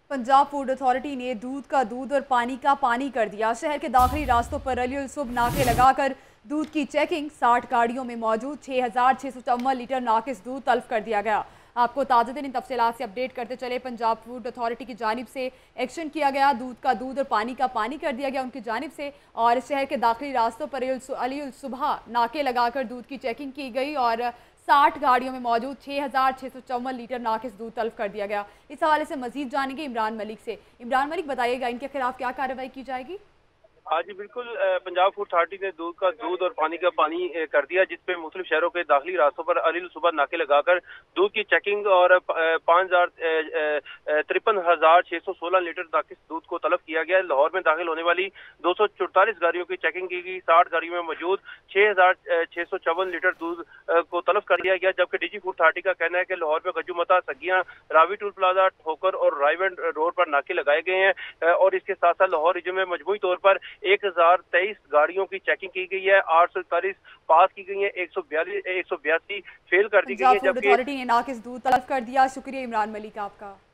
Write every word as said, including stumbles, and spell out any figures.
Punjab food authority ने दूध का दूध और पानी का पानी कर दिया। शहर के दाखिली रास्तों पर अली सुबह नाके लगाकर दूध की चेकिंग। साठ गाड़ियों में मौजूद छः हजार छः सौ चौवन लीटर नाकिस दूध तल्फ कर दिया गया। आपको ताज़ा तरीन तफसीलात से अपडेट करते चले। पंजाब फूड अथॉरिटी की जानिब से एक्शन किया गया। दूध का दूध और पानी का पानी कर दिया गया उनकी जानिब से। और शहर के दाखिली रास्तों पर अली सुबह नाके लगाकर दूध की चेकिंग की गई और साठ गाड़ियों में मौजूद छः हजार छः सौ चौवन लीटर नाकिस दूध तल्फ कर दिया गया। इस हवाले से मजीद जानेंगे इमरान मलिक से। इमरान मलिक, बताइएगा इनके खिलाफ क्या कार्रवाई की जाएगी? हाँ जी बिल्कुल, पंजाब फूड अथॉरिटी ने दूध का दूध और पानी का पानी कर दिया, जिसपे मुख्तलिफ शहरों के दाखिली रास्तों पर अलील सुबह नाके लगाकर दूध की चेकिंग और पाँच हजार तिरपन हजार छः सौ सोलह लीटर नाकिस दूध को तलब किया गया। लाहौर में दाखिल होने वाली दो सौ चौतालीस गाड़ियों की चेकिंग की गई। साठ गाड़ियों में मौजूद छः हजार छः सौ चौवन लीटर दूध को तलब कर लिया गया। जबकि डीजी फूड अथॉरिटी का कहना है कि लाहौर में गजुमता, सगियां, रावी टूल प्लाजा, ठोकर और रायवेंड रोड पर नाके लगाए गए हैं। और इसके साथ साथ लाहौर रीजन में मजमूई तौर पर एक हजार तेईस गाड़ियों की चेकिंग की गई है। आठ सौ इकतालीस पास की गई है, एक सौ बयालीस एक सौ बयासी फेल कर दी गई है। जबकि अथॉरिटी ने नाकिस दूध तलब कर दिया। शुक्रिया इमरान मलिक आपका।